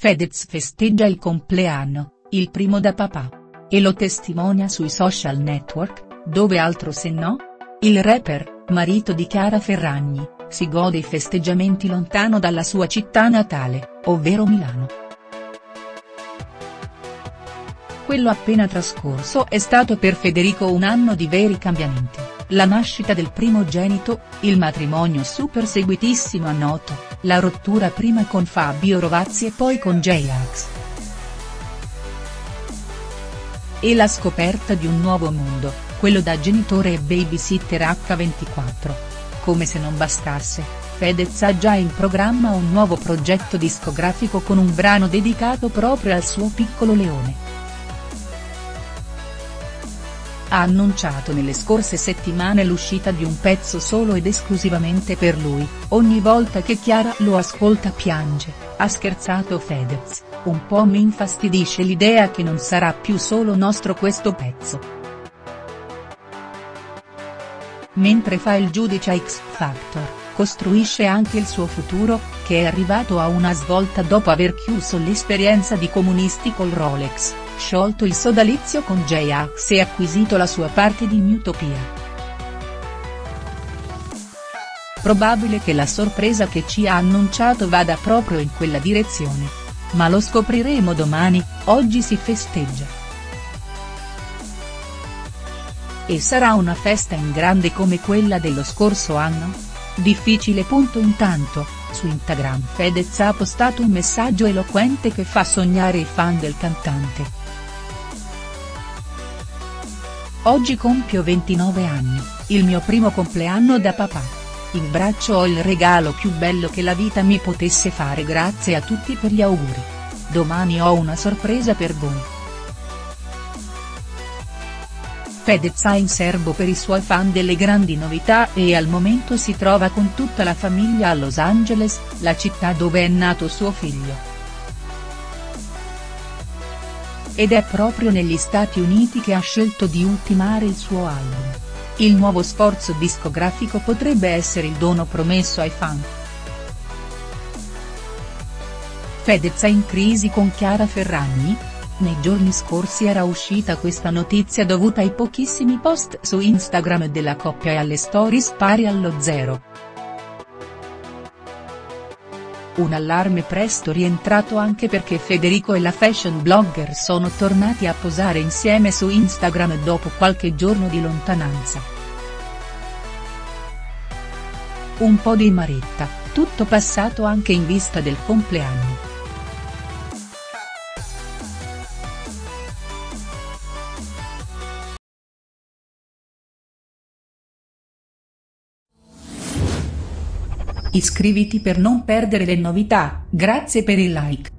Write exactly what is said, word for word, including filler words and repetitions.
Fedez festeggia il compleanno, il primo da papà. E lo testimonia sui social network, dove altro se no? Il rapper, marito di Chiara Ferragni, si gode i festeggiamenti lontano dalla sua città natale, ovvero Milano. Quello appena trascorso è stato per Federico un anno di veri cambiamenti, la nascita del primogenito, il matrimonio super seguitissimo a Noto, la rottura prima con Fabio Rovazzi e poi con J-Ax. E la scoperta di un nuovo mondo, quello da genitore e babysitter acca ventiquattro. Come se non bastasse, Fedez ha già in programma un nuovo progetto discografico con un brano dedicato proprio al suo piccolo leone. Ha annunciato nelle scorse settimane l'uscita di un pezzo solo ed esclusivamente per lui, ogni volta che Chiara lo ascolta piange, ha scherzato Fedez, un po' mi infastidisce l'idea che non sarà più solo nostro questo pezzo. Mentre fa il giudice a X Factor, costruisce anche il suo futuro, che è arrivato a una svolta dopo aver chiuso l'esperienza di Comunisti col Rolex, sciolto il sodalizio con J-Ax e acquisito la sua parte di Newtopia. Probabile che la sorpresa che ci ha annunciato vada proprio in quella direzione. Ma lo scopriremo domani, oggi si festeggia. E sarà una festa in grande come quella dello scorso anno? Difficile. Punto Intanto, su Instagram Fedez ha postato un messaggio eloquente che fa sognare i fan del cantante. Oggi compio ventinove anni, il mio primo compleanno da papà. In braccio ho il regalo più bello che la vita mi potesse fare, grazie a tutti per gli auguri. Domani ho una sorpresa per voi. Fedez ha in serbo per i suoi fan delle grandi novità e al momento si trova con tutta la famiglia a Los Angeles, la città dove è nato suo figlio. Ed è proprio negli Stati Uniti che ha scelto di ultimare il suo album. Il nuovo sforzo discografico potrebbe essere il dono promesso ai fan. Fedez è in crisi con Chiara Ferragni? Nei giorni scorsi era uscita questa notizia dovuta ai pochissimi post su Instagram della coppia e alle stories pari allo zero. Un allarme presto rientrato anche perché Federico e la fashion blogger sono tornati a posare insieme su Instagram dopo qualche giorno di lontananza. Un po' di maretta, tutto passato anche in vista del compleanno. Iscriviti per non perdere le novità, grazie per il like.